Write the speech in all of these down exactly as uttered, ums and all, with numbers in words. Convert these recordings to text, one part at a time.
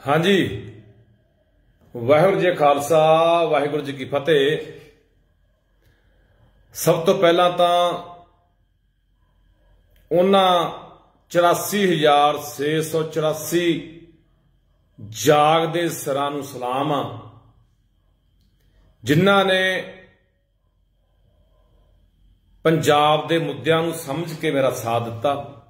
हाँ जी, वाहिगुरू जी खालसा वाहिगुरू जी की फतेह। सब तो पहला तो उन्हां चौरासी हजार छे सौ चौरासी जागदे सिरां नूं सलाम आ जिन्हां ने पंजाब दे मुद्दिआं नूं समझ के मेरा साथ दिता।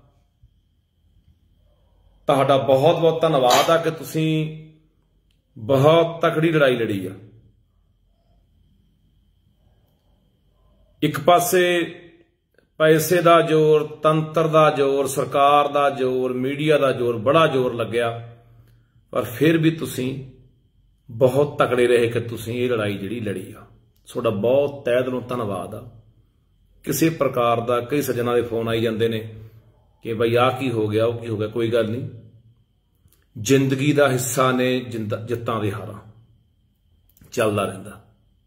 तुहाडा बहुत बहुत धन्नवाद आ कि तुसीं बहुत तकड़ी लड़ाई लड़ी आ। एक पासे पैसे का जोर, तंत्र का जोर, सरकार का जोर, मीडिया का जोर, बड़ा जोर लग्या, पर फिर भी तुसीं बहुत तकड़े रहे कि तुसीं ये लड़ाई जिहड़ी लड़ी आ। तुहाडा बहुत तहे दिलों धन्नवाद आ। किसी प्रकार का कई सज्जनां दे फोन आई जांदे ने कि बई आ की हो गया, वो की हो गया। कोई गल नहीं, जिंदगी का हिस्सा ने जित्तां दे हारां, चलदा रहिंदा।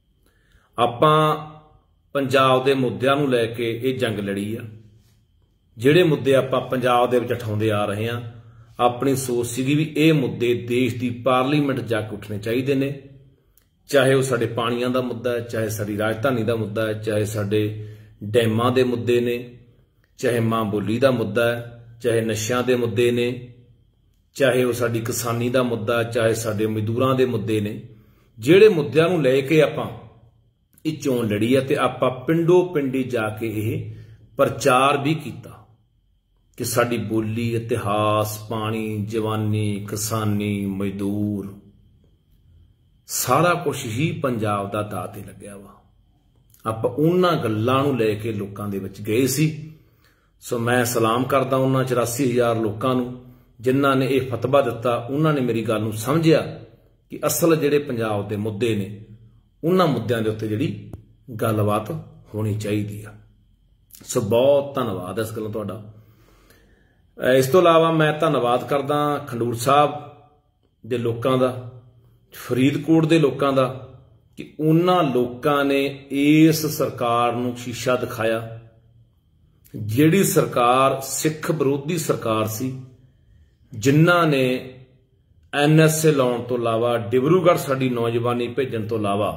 आपां पंजाब दे मुद्दिआं नूं लैके ये जंग लड़ी आ। जिहड़े मुद्दे आपां पंजाब दे विच उठाउंदे आ रहे हां, अपनी सोच सीगी भी ये मुद्दे देश की पार्लीमेंट जाके उठने चाहिए ने। चाहे वह साडे पाणियां दा मुद्दा है, चाहे साडी राजधानी का मुद्दा है, चाहे साडे डैमां दे मुद्दे ने, चाहे मां बोली का मुद्दा है, चाहे नशियां दे मुद्दे ने, चाहे वह साडी किसानी का मुद्दा है, चाहे साडे मजदूरां दे मुद्दे ने। जिहड़े मुद्दिआं नूं लैके आपां ये चोण लड़ी है, ते आपां पिंडों पिंडी जाके ये प्रचार भी किया कि साडी बोली, इतिहास, पानी, जवानी, किसानी, मजदूर सारा कुछ ही पंजाब दा दाऽ ते लग्या वा। आपां उन्हां गल्लां नूं लैके लोकां दे विच गए सी। सो मैं सलाम करदा उन्हां चौरासी हज़ार लोकां नूं जिन्हां ने यह फतवा दिता। उन्हां ने मेरी गल नूं समझिया कि असल जिहड़े पंजाब दे मुद्दे ने उन्हां मुद्दिआं दे उत्ते जिहड़ी गलबात होनी चाहिदी आ। सो बहुत धन्नवाद इस गल्लों तुहाडा। इस तो इलावा मैं धन्नवाद करदा खंडूर साहब दे लोकां दा, फरीदकोट दे लोकां दा, कि उन्हां लोकां ने इस सरकार नूं शीशा दिखाया। जिहड़ी सरकार सिख विरोधी सरकार सी, जिन्हां ने एन एस ए लाउण तो इलावा डिब्रूगढ़ साडी नौजवानी भेजण तो इलावा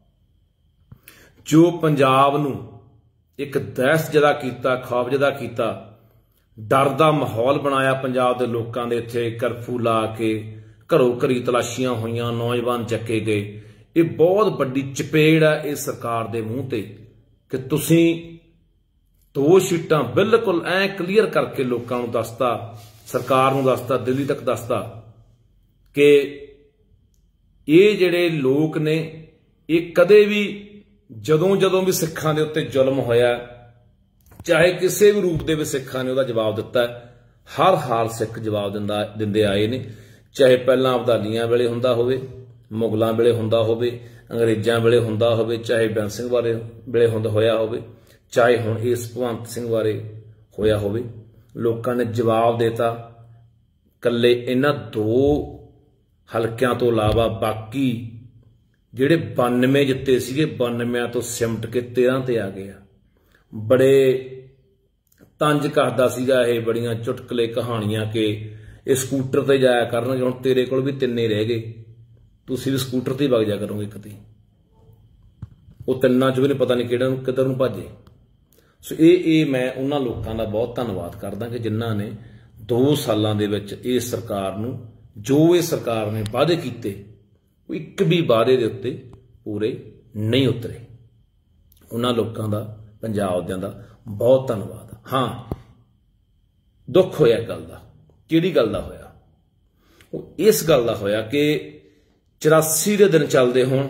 जो पंजाब नूं एक दहशतजदा कीता, खौफजदा कीता, डर दा माहौल बनाया पंजाब दे लोकां दे। इत्थे कर्फ्यू ला के घरों घरी तलाशियां होईयां, नौजवान चक्के गए। ये बहुत बड़ी चपेड़ है इस सरकार दे मूंह ते कि तुसीं दो सीटां बिल्कुल ऐ क्लीयर करके लोकां नूं दसता, सरकार नूं दसता, दिल्ली तक दसता कि ये जिहड़े लोक ने ये कदे भी जदों जदों भी सिखां दे उत्ते जुल्म होया, चाहे किसी भी रूप दे विच सिखां ने उहदा जवाब दिता है। हर हाल सिख जवाब दिंदा दिंदे आए ने, चाहे पहलां अबदालियां वेले हुंदा होवे, मुगलां वेले हुंदा होवे, अंग्रेजां वेले हुंदा होवे, चाहे बैंस सिंह वाले वेले हुंदा होया होवे, चाहे हुण इस भगवंत सिंह बारे होया होवे। लोकां ने जवाब देता। कल्ले इन्हां दो हलकियां तो इलावा बाकी जिहड़े बानवे जित्ते सीगे, बानवे तो सिमट के तेरह ते आ गया। बड़े तंज करदा सीगा ये, बड़ियां चुटकले कहानियां कि ये स्कूटर ते जाया करनगे, हुण तेरे कोल भी तिन्ने रह गए, तुसीं भी स्कूटर ते वग जा करोगे कदी। वो तिन्नां च भी नहीं पता नहीं किहड़ा किधर नूं भजे। सो ये ये मैं उन्हां लोकां दा बहुत धन्नवाद करदा कि जिन्हां ने दो सालां दे विच इस सरकार नूं जो ये सरकार ने वादे कीते, एक भी वादे दे उत्ते पूरे नहीं उतरे। उन्हां लोकां दा, पंजाब दियां दा बहुत धन्नवाद। हाँ, दुख होया गल दा। किहड़ी गल दा होया? वो इस गल दा होया कि चौरासी दे दिन चलदे होण,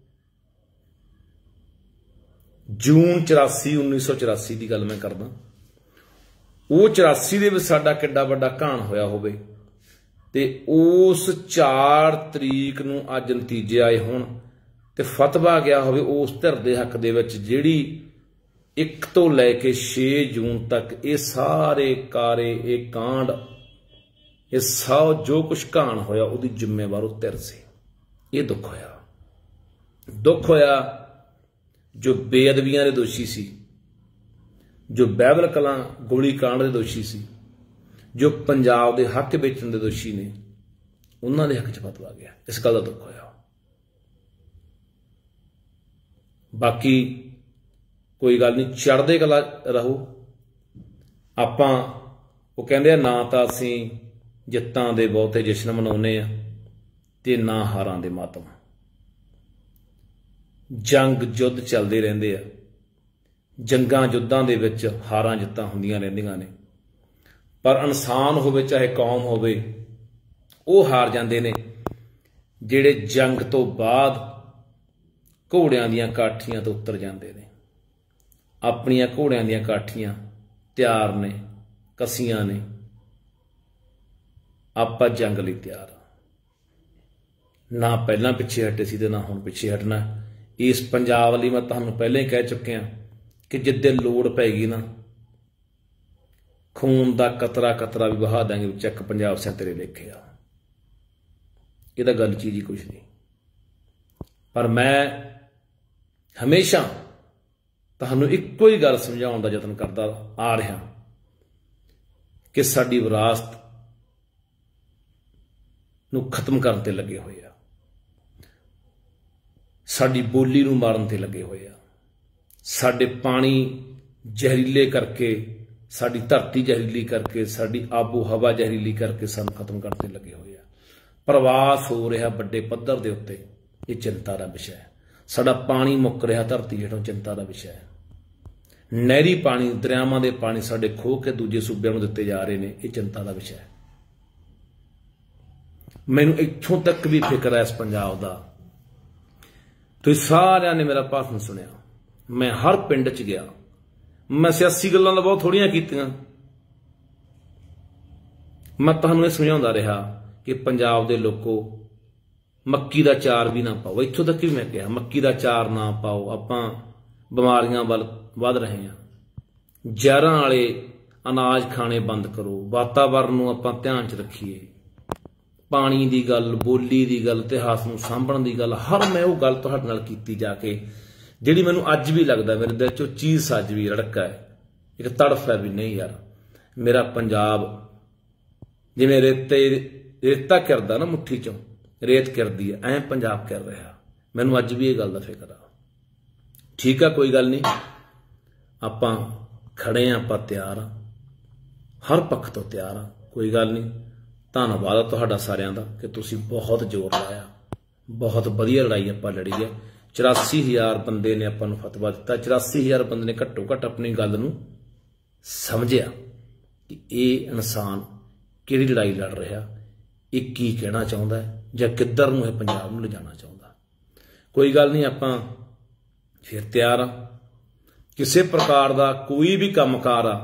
जून चौरासी उन्नीस सौ चौरासी की गल मैं करदा, वो चौरासी दे विच साडा किड्डा वड्डा घाण होया होवे ते उस चार तरीक नूं अज नतीजे आए होण ते फतवा गया होवे उस धिर दे हक दे विच जिहड़ी एक तो लैके छे जून तक ये सारे कारे, ये कांड, ये सब जो कुछ घाण होया उहदी जिम्मेवार उह धिर सी। ये दुख होया। दुख होया जो बेअदबियां दे दोषी सी, जो बाइबल कलां गोली कांड दे दोषी सी, जो पंजाब दे हक बेचण दे दोषी ने, ਉਹਨਾਂ ਦੇ ਹੱਕ 'ਚ ਫਤਵਾ ਗਿਆ। ਇਸ ਗੱਲ ਦਾ ਦੁੱਖ ਹੋਇਆ। ਬਾਕੀ ਕੋਈ ਗੱਲ ਨਹੀਂ, ਚੜ੍ਹਦੇ ਕਲਾ ਰਹੋ। ਆਪਾਂ ਉਹ ਕਹਿੰਦੇ ਆ ਨਾ ਤਾਂ ਅਸੀਂ ਜਿੱਤਾਂ ਦੇ ਬਹੁਤੇ ਜਸ਼ਨ ਮਨਾਉਂਦੇ ਆ ਤੇ ਨਾ ਹਾਰਾਂ ਦੇ ਮਾਤਮ। ਜੰਗ ਯੁੱਧ ਚੱਲਦੇ ਰਹਿੰਦੇ ਆ, ਜੰਗਾਂ ਯੁੱਧਾਂ ਦੇ ਵਿੱਚ ਹਾਰਾਂ ਜਿੱਤਾਂ ਹੁੰਦੀਆਂ ਰਹਿੰਦੀਆਂ ਨੇ, ਪਰ ਇਨਸਾਨ ਹੋਵੇ ਚਾਹੇ ਕੌਮ ਹੋਵੇ ਉਹ ਹਾਰ ਜਾਂਦੇ ਨੇ ਜਿਹੜੇ ਜੰਗ ਤੋਂ ਬਾਅਦ ਘੋੜਿਆਂ ਦੀਆਂ ਕਾਠੀਆਂ ਤੋਂ ਉਤਰ ਜਾਂਦੇ ਨੇ। ਆਪਣੀਆਂ ਘੋੜਿਆਂ ਦੀਆਂ ਕਾਠੀਆਂ ਤਿਆਰ ਨੇ, ਕਸੀਆਂ ਨੇ, ਆਪਾਂ ਜੰਗ ਲਈ ਤਿਆਰ ਆ। ਨਾ ਪਹਿਲਾਂ ਪਿੱਛੇ ਹਟੇ ਸੀ ਤੇ ਨਾ ਹੁਣ ਪਿੱਛੇ ਹਟਣਾ। ਇਸ ਪੰਜਾਬ ਲਈ ਮੈਂ ਤੁਹਾਨੂੰ ਪਹਿਲਾਂ ਹੀ ਕਹਿ ਚੁੱਕਿਆ ਕਿ ਜਿੱਦੇ ਲੋੜ ਪੈਗੀ ਨਾ, ਖੂਨ ਦਾ ਕਤਰਾ ਕਤਰਾ ਵੀ ਵਹਾ ਦਾਂਗੇ, ਚੱਕ ਪੰਜਾਬ ਸਿਆਂ ਤੇਰੇ ਲੇਖੇ ਆ। ਇਹਦਾ ਗੱਲ ਚੀਜ਼ ਹੀ ਕੁਛ ਨਹੀਂ। ਪਰ ਮੈਂ ਹਮੇਸ਼ਾ ਤੁਹਾਨੂੰ ਇੱਕੋ ਹੀ ਗੱਲ ਸਮਝਾਉਣ ਦਾ ਯਤਨ ਕਰਦਾ ਆ ਰਿਹਾ ਕਿ ਸਾਡੀ ਵਿਰਾਸਤ ਨੂੰ ਖਤਮ ਕਰਨ ਤੇ ਲੱਗੇ ਹੋਏ ਆ, ਸਾਡੀ ਬੋਲੀ ਨੂੰ ਮਾਰਨ ਤੇ ਲੱਗੇ ਹੋਏ ਆ, ਸਾਡੇ ਪਾਣੀ ਜ਼ਹਿਰੀਲੇ ਕਰਕੇ, ਸਾਡੀ ਧਰਤੀ ਜ਼ਹਿਰੀਲੀ ਕਰਕੇ, ਸਾਡੀ ਆਬੋ ਹਵਾ ਜ਼ਹਿਰੀਲੀ ਕਰਕੇ ਸਾਨੂੰ ਖਤਮ ਕਰਨ ਤੇ ਲੱਗੇ ਹੋਏ ਆ। ਪ੍ਰਵਾਸ ਹੋ ਰਿਹਾ ਵੱਡੇ ਪੱਧਰ ਦੇ ਉੱਤੇ, ਇਹ ਚਿੰਤਾ ਦਾ ਵਿਸ਼ਾ ਹੈ। ਸਾਡਾ ਪਾਣੀ ਮੁੱਕ ਰਿਹਾ ਧਰਤੀ ਹੇਠੋਂ, ਚਿੰਤਾ ਦਾ ਵਿਸ਼ਾ ਹੈ। ਨਹਿਰੀ ਪਾਣੀ, ਦਰਿਆਵਾਂ ਦੇ ਪਾਣੀ ਸਾਡੇ ਖੋਹ ਕੇ ਦੂਜੇ ਸੂਬਿਆਂ ਨੂੰ ਦਿੱਤੇ ਜਾ ਰਹੇ ਨੇ, ਇਹ ਚਿੰਤਾ ਦਾ ਵਿਸ਼ਾ ਹੈ। ਮੈਨੂੰ ਇੱਥੋਂ ਤੱਕ ਵੀ ਫਿਕਰ ਹੈ ਇਸ ਪੰਜਾਬ ਦਾ। ਤੁਸੀਂ ਸਾਰਿਆਂ ਨੇ ਮੇਰਾ ਭਾਸ਼ਣ ਸੁਣਿਆ, ਮੈਂ ਹਰ ਪਿੰਡ 'ਚ ਗਿਆ, ਮੈਂ ਸਿਆਸੀ ਗੱਲਾਂ ਤਾਂ ਬਹੁਤ ਥੋੜ੍ਹੀਆਂ ਕੀਤੀਆਂ। ਮੈਂ ਤੁਹਾਨੂੰ ਇਹ ਸਮਝਾਉਂਦਾ ਰਿਹਾ ਕਿ ਪੰਜਾਬ ਦੇ ਲੋਕੋ ਮੱਕੀ ਦਾ ਚਾਰ ਵੀ ਨਾ ਪਾਓ। ਇੱਥੋਂ ਤੱਕ ਵੀ ਮੈਂ ਕਿਹਾ ਮੱਕੀ ਦਾ ਚਾਰ ਨਾ ਪਾਓ, ਆਪਾਂ ਬਿਮਾਰੀਆਂ ਵੱਲ ਵੱਧ ਰਹੇ ਹਾਂ। ਜ਼ਹਿਰਾਂ ਵਾਲੇ ਅਨਾਜ ਖਾਣੇ ਬੰਦ ਕਰੋ, ਵਾਤਾਵਰਨ ਨੂੰ ਆਪਾਂ ਧਿਆਨ 'ਚ ਰੱਖੀਏ। ਪਾਣੀ ਦੀ ਗੱਲ, ਬੋਲੀ ਦੀ ਗੱਲ, ਇਤਿਹਾਸ ਨੂੰ ਸਾਂਭਣ ਦੀ ਗੱਲ, ਹਰ ਮੈਂ ਉਹ ਗੱਲ ਤੁਹਾਡੇ ਨਾਲ ਕੀਤੀ ਜਾ ਕੇ ਜਿਹੜੀ ਮੈਨੂੰ ਅੱਜ ਵੀ ਲੱਗਦਾ ਮੇਰੇ ਦਿਲ 'ਚੋਂ ਚੀਜ਼ ਅੱਜ ਵੀ ਰੜਕਾ ਹੈ, ਇੱਕ ਤੜਫ ਹੈ ਵੀ ਨਹੀਂ ਯਾਰ ਮੇਰਾ ਪੰਜਾਬ ਜਿਵੇਂ ਰੇਤੇ ਰੇਤਾ ਕਿਰਦਾ ਨਾ ਮੁੱਠੀ 'ਚੋਂ ਰੇਤ ਕਿਰਦੀ ਹੈ, ਐਂ ਪੰਜਾਬ ਕਰ ਰਿਹਾ। ਮੈਨੂੰ ਅੱਜ ਵੀ ਇਹ ਗੱਲ ਦਾ ਫਿਕਰ ਆ। ਠੀਕ ਆ, ਕੋਈ ਗੱਲ ਨਹੀਂ, ਆਪਾਂ ਖੜੇ ਆ, ਆਪਾਂ ਤਿਆਰ ਆ, ਹਰ ਪੱਖ ਤੋਂ ਤਿਆਰ ਆ, ਕੋਈ ਗੱਲ ਨਹੀਂ। ਧੰਨਵਾਦ ਆ ਤੁਹਾਡਾ ਸਾਰਿਆਂ ਦਾ ਕਿ ਤੁਸੀਂ ਬਹੁਤ ਜ਼ੋਰ ਲਾਇਆ, ਬਹੁਤ ਵਧੀਆ ਲੜਾਈ ਆਪਾਂ ਲੜੀ ਹੈ। ਚੁਰਾਸੀ ਹਜ਼ਾਰ ਬੰਦੇ ਨੇ ਆਪਾਂ ਨੂੰ ਫਤਵਾ ਦਿੱਤਾ, ਚੁਰਾਸੀ ਹਜ਼ਾਰ ਬੰਦੇ ਨੇ ਘੱਟੋ ਘੱਟ ਆਪਣੀ ਗੱਲ ਨੂੰ ਸਮਝਿਆ ਕਿ ਇਹ ਇਨਸਾਨ ਕਿਹੜੀ ਲੜਾਈ ਲੜ ਰਿਹਾ, ਇਹ ਕੀ ਕਹਿਣਾ ਚਾਹੁੰਦਾ ਹੈ ਜਾਂ ਕਿੱਧਰ ਨੂੰ ਇਹ ਪੰਜਾਬ ਨੂੰ ਲਿਜਾਣਾ ਚਾਹੁੰਦਾ। ਕੋਈ ਗੱਲ ਨਹੀਂ, ਆਪਾਂ ਫਿਰ ਤਿਆਰ ਆ। ਕਿਸੇ ਪ੍ਰਕਾਰ ਦਾ ਕੋਈ ਵੀ ਕੰਮਕਾਰ ਆ,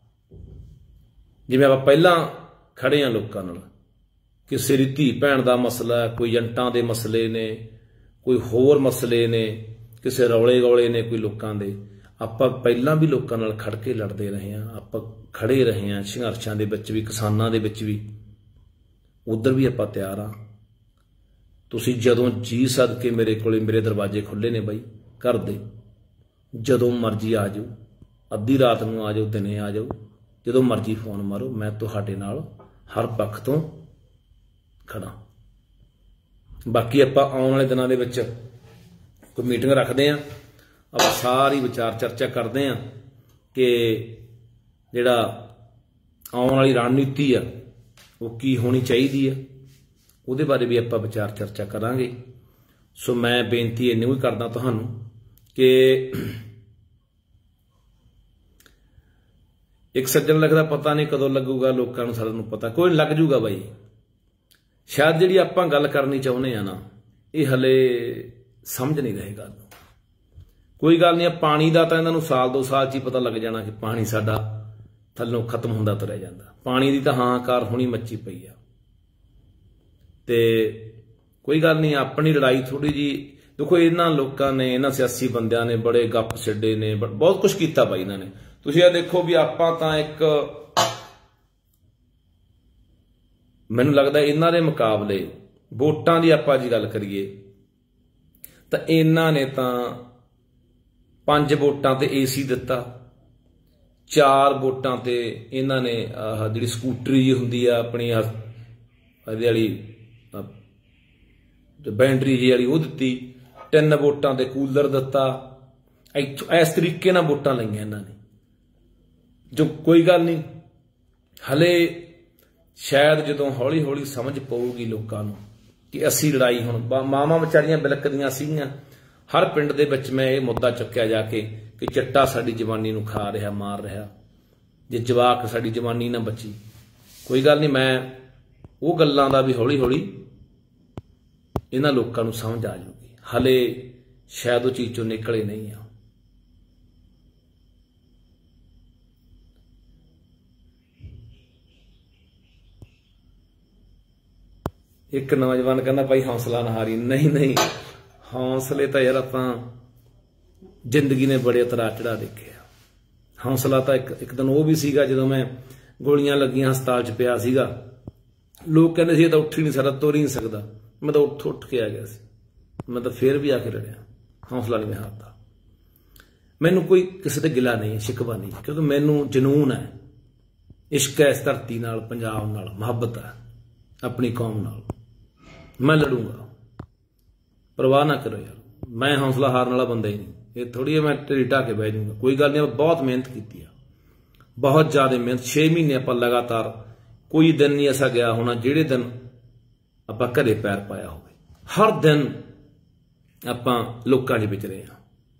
ਜਿਵੇਂ ਆਪਾਂ ਪਹਿਲਾਂ ਖੜੇ ਆ ਲੋਕਾਂ ਨਾਲ, ਕਿਸੇ ਦੀ ਧੀ ਭੈਣ ਦਾ ਮਸਲਾ, ਕੋਈ ਏਜੰਟਾਂ ਦੇ ਮਸਲੇ ਨੇ, ਕੋਈ ਹੋਰ ਮਸਲੇ ਨੇ, ਕਿਸੇ ਰੌਲੇ ਗੌਲੇ ਨੇ ਕੋਈ ਲੋਕਾਂ ਦੇ, ਆਪਾਂ ਪਹਿਲਾਂ ਵੀ ਲੋਕਾਂ ਨਾਲ ਖੜ ਕੇ ਲੜਦੇ ਰਹੇ ਹਾਂ, ਆਪਾਂ ਖੜੇ ਰਹੇ ਹਾਂ ਸੰਘਰਸ਼ਾਂ ਦੇ ਵਿੱਚ ਵੀ, ਕਿਸਾਨਾਂ ਦੇ ਵਿੱਚ ਵੀ, ਉਧਰ ਵੀ ਆਪਾਂ ਤਿਆਰ ਆ। ਤੁਸੀਂ ਜਦੋਂ ਜੀ ਸਦਕੇ ਮੇਰੇ ਕੋਲੇ, ਮੇਰੇ ਦਰਵਾਜ਼ੇ ਖੁੱਲੇ ਨੇ ਬਾਈ ਘਰ ਦੇ, ਜਦੋਂ ਮਰਜ਼ੀ ਆ ਜਾਓ, ਅੱਧੀ ਰਾਤ ਨੂੰ ਆ ਜਾਓ, ਦਿਨੇ ਆ ਜਾਓ, ਜਦੋਂ ਮਰਜ਼ੀ ਫੋਨ ਮਾਰੋ, ਮੈਂ ਤੁਹਾਡੇ ਨਾਲ ਹਰ ਪੱਖ ਤੋਂ ਖੜਾ। ਬਾਕੀ ਆਪਾਂ ਆਉਣ ਵਾਲੇ ਦਿਨਾਂ ਦੇ ਵਿੱਚ ਕੋਈ ਮੀਟਿੰਗ ਰੱਖਦੇ ਹਾਂ, ਆਪਾਂ ਸਾਰੀ ਵਿਚਾਰ ਚਰਚਾ ਕਰਦੇ ਹਾਂ ਕਿ ਜਿਹੜਾ ਆਉਣ ਵਾਲੀ ਰਣਨੀਤੀ ਆ ਉਹ ਕੀ ਹੋਣੀ ਚਾਹੀਦੀ ਆ, ਉਹਦੇ ਬਾਰੇ ਵੀ ਆਪਾਂ ਵਿਚਾਰ ਚਰਚਾ ਕਰਾਂਗੇ। ਸੋ ਮੈਂ ਬੇਨਤੀ ਇੰਨੀ ਹੀ ਕਰਦਾ ਤੁਹਾਨੂੰ ਕਿ ਇੱਕ ਸੱਜਣ ਲਿਖਦਾ ਪਤਾ ਨਹੀਂ ਕਦੋਂ ਲੱਗੂਗਾ, ਲੋਕਾਂ ਨੂੰ ਸਾਰਿਆਂ ਨੂੰ ਪਤਾ, ਕੋਈ ਲੱਗ ਜੂਗਾ ਬਾਈ। ਸ਼ਾਇਦ ਜਿਹੜੀ ਆਪਾਂ ਗੱਲ ਕਰਨੀ ਚਾਹੁੰਦੇ ਆ ਨਾ, ਇਹ ਹਲੇ ਸਮਝ ਨਹੀਂ ਰਹੇ ਗੱਲ ਨੂੰ। ਕੋਈ ਗੱਲ ਨਹੀਂ, ਪਾਣੀ ਦਾ ਤਾਂ ਇਹਨਾਂ ਨੂੰ ਸਾਲ ਦੋ ਸਾਲ 'ਚ ਹੀ ਪਤਾ ਲੱਗ ਜਾਣਾ ਕਿ ਪਾਣੀ ਸਾਡਾ ਥੱਲੋਂ ਖਤਮ ਹੁੰਦਾ ਤੁਰਿਆ ਜਾਂਦਾ। ਪਾਣੀ ਦੀ ਤਾਂ ਹਾਹਾਕਾਰ ਹੁਣੀ ਮੱਚੀ ਪਈ ਆ। ਤੇ ਕੋਈ ਗੱਲ ਨਹੀਂ, ਆਪਣੀ ਲੜਾਈ ਥੋੜੀ ਜੀ, ਦੇਖੋ ਇਹਨਾਂ ਲੋਕਾਂ ਨੇ, ਇਹਨਾਂ ਸਿਆਸੀ ਬੰਦਿਆਂ ਨੇ ਬੜੇ ਗੱਪ ਛੱਡੇ ਨੇ, ਬਹੁਤ ਕੁਛ ਕੀਤਾ ਬਾਈ ਇਹਨਾਂ ਨੇ। ਤੁਸੀਂ ਇਹ ਦੇਖੋ ਵੀ ਆਪਾਂ ਤਾਂ ਇੱਕ, ਮੈਨੂੰ ਲੱਗਦਾ ਇਹਨਾਂ ਦੇ ਮੁਕਾਬਲੇ ਵੋਟਾਂ ਦੀ ਆਪਾਂ ਜੀ ਗੱਲ ਕਰੀਏ ਤਾਂ ਇਹਨਾਂ ਨੇ ਤਾਂ ਪੰਜ ਵੋਟਾਂ ਤੇ ਏਸੀ ਦਿੱਤਾ, ਚਾਰ ਵੋਟਾਂ ਤੇ ਇਹਨਾਂ ਨੇ ਆਹ ਜਿਹੜੀ ਸਕੂਟਰੀ ਹੁੰਦੀ ਆ ਆਪਣੀ ਇਹਦੇ ਵਾਲੀ बैटरी जी वाली वो दी, तीन वोटां ते कूलर दिता। इस तरीके नाल वोटां लईआं इन्हां ने, जो कोई गल नहीं। हले शायद जदों हौली हौली समझ पऊगी लोकां नूं कि असी लड़ाई हुण मावां विचारियां बिलकदियां सीगियां। हर पिंड दे विच मैं ये मुद्दा चुक्या जाके कि चिट्टा साडी जवानी नूं खा रहा, मार रहा, जे जवाक साडी जवानी ना बची। कोई गल नहीं, मैं वो गल्लां दा भी हौली हौली इन्हां लोकां नूं समझ आ जाऊगी। हले शायद वो चीज़ चों निकले नहीं आ। एक नौजवान कहना भाई हौसला ना हारी। नहीं नहीं, हौसले तो यार आपां जिंदगी ने बड़े उतरा चढ़ा देखे। हौसला तो एक एक दिन वो भी सीगा जदों मैं गोलियां लगियां हस्पताल च पिया सीगा। लोग कहते सी तो उठ ही नहीं सकदा, तुर ही नहीं सकदा। मैं तो उठ उठ के आ गया सी। मैं तो फिर भी आके लड़िया, हौसला नहीं मैं हारता। मैनू कोई किसी ते गिला नहीं, शिकवा नहीं, क्योंकि मैनू जनून है, इश्क है इस धरती नाल, पंजाब नाल, मुहब्बत है अपनी कौम नाल। मैं लड़ूंगा, परवाह ना करो यार। मैं हौसला हारन वाला बंदा ही नहीं। ये थोड़ी है मैं ढेरी ढा के बह जाऊंगा। कोई गल नहीं, बहुत मेहनत की है, बहुत ज्यादा मेहनत। छे महीने आप लगातार, कोई दिन नहीं ऐसा गया होना जिहड़े दिन आपां घरे पैर पाया हो। हर दिन आपां लोकां दे विच रहे हां,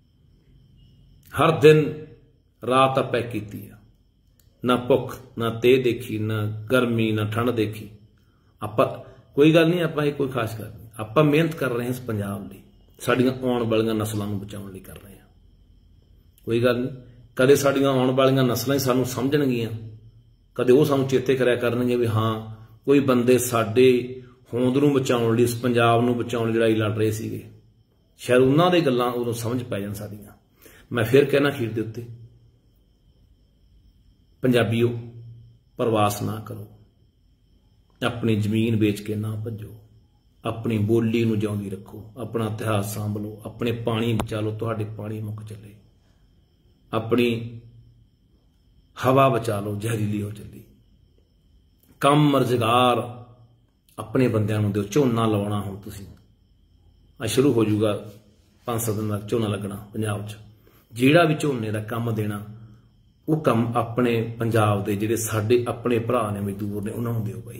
हर दिन रात आपां कीती है। ना भुख ना ते देखी, ना गर्मी ना ठंड देखी। आपां कोई गल नहीं, आपां कोई खास गल नहीं। आपां मेहनत कर रहे हैं इस पंजाब लई, साडियां आउण वालियां नस्लां नूं बचाउण लई कर रहे हैं। कोई गल नहीं, कदे साडियां आउण वालियां नस्लां ही सानूं समझणगीਆਂ, कदे वो सानूं चेते करिया करनगे भी हाँ कोई बंदे साडे होंद नूं बचाउण लई, इस पंजाब नूं बचाउण लई लड़ाई लड़ रहे सीगे। शायद उन्हां दे गल्लां उदों समझ पै जाण साडियां। मैं फिर कहना अखीर दे उत्ते, पंजाबीओ प्रवास ना करो, अपनी जमीन बेच के ना भजो, अपनी बोली नूं जिउंदी रखो, अपना इतिहास सांभ लो, अपने पानी बचा लो, तुहाडे पानी मुक चले, अपनी हवा बचा लो, जहरीली हो चली। कम रोजगार अपने बंदियां नूं दिओ। झोना लाउणा हुण तुसीं आ शुरू हो जाऊगा, पांच सत्त दिन तक झोना लगना पंजाब च। जिहड़ा भी झोने दा काम देना वो काम अपने पंजाब दे जिहड़े साडे अपने भरा ने, मजदूर ने, उन्हां नूं दिओ भाई।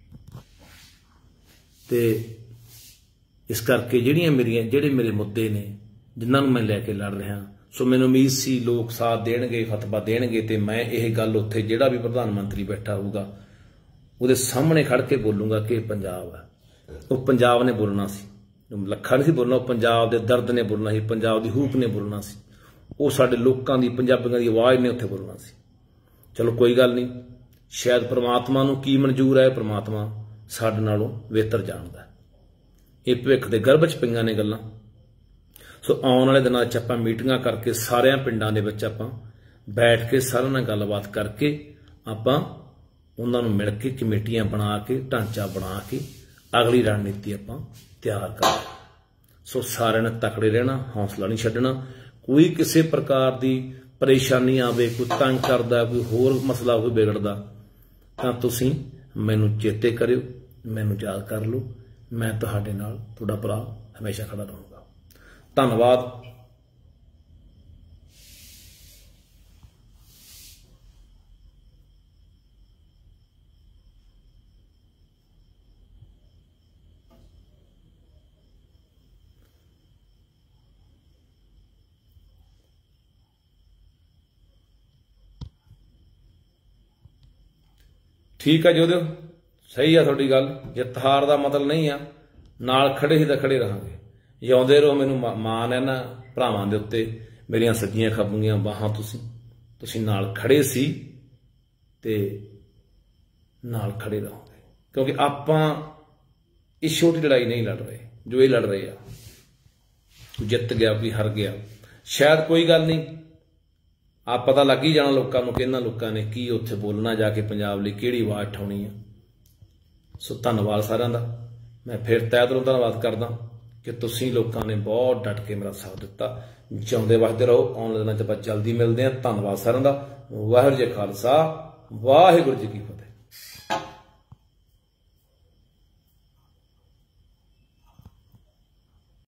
ते इस करके जिहड़ियां मेरियां जिहड़े मेरे मुद्दे ने जिन्हां नूं मैं लैके लड़ रहा, सो मैनूं उम्मीद सी लोग साथ देणगे, फतवा देणगे, ते मैं ये गल उत्थे जिहड़ा भी प्रधानमंत्री बैठा होऊगा ਉਹਦੇ सामने खड़ के बोलूंगा कि पंजाब है। वो पंजाब ने बोलना सी, लखा नहीं बोलना, पंजाब के दर्द ने बोलना सी, पंजाब की हूक ने बोलना सी, वो साडे लोकां दी पंजाबियां दी आवाज़ ने उत्थे बोलना सी। चलो कोई गल नहीं, शायद परमात्मा नूं की मंजूर है, परमात्मा साडे नालों बेहतर जानदा है। ये भविख दे गर्भ च पईआं ने गल्लां। सो आउण वाले दिनां च आपां मीटिंगां करके सारियां पिंडां दे विच आपां बैठ के सारिआं नाल गलबात करके आपां उन्हां नूं मिल के कमेटियां बना के ढांचा बना के अगली रणनीति आपां तैयार कर। सो सारिआं ने तकड़े रहना, हौसला नहीं छड्डना। कोई किसी प्रकार की परेशानी आवे, कोई तंग करदा, कोई होर मसला कोई बिगड़दा, तां तुसीं मैनूं चेते करिओ, मैनूं याद कर लो। मैं तुहाडे नाल तुहाडा भरा हमेशा खड़ा रहूँगा। धन्नवाद। ठीक है जोधो, सही है थोड़ी गल। जित हार का मतलब नहीं आ, नाल खड़े ही तो खड़े रहांगे। जिउंदे रहो। मैनूं माण है ना भरावां दे उत्ते, मेरियां सज्जियां खब्बियां बाहां तुसीं तुसीं नाल खड़े सी ते नाल खड़े रहोगे, क्योंकि आपां इस छोटी लड़ाई नहीं लड़ रहे जो ये लड़ रहे आ। जित गया कोई हार गया, शायद कोई गल नहीं, आप पता लग ही जाना लोगों को कि इन्हां लोगों ने की उत्थे बोलना, जाके पंजाब लई किहड़ी आवाज़ उठाउणी है। सो धन्नवाद सारिआं दा। मैं फिर तहे दिलों धन्नवाद करदा कि तुसीं लोगों ने बहुत डट के मेरा साथ दिता। जिउंदे वसदे रहो। आउण वाले दिनां च आपां जल्दी मिलदे हां। धन्नवाद सारिआं दा। वाहिगुरू जी खालसा, वाहिगुरू जी की फतेह।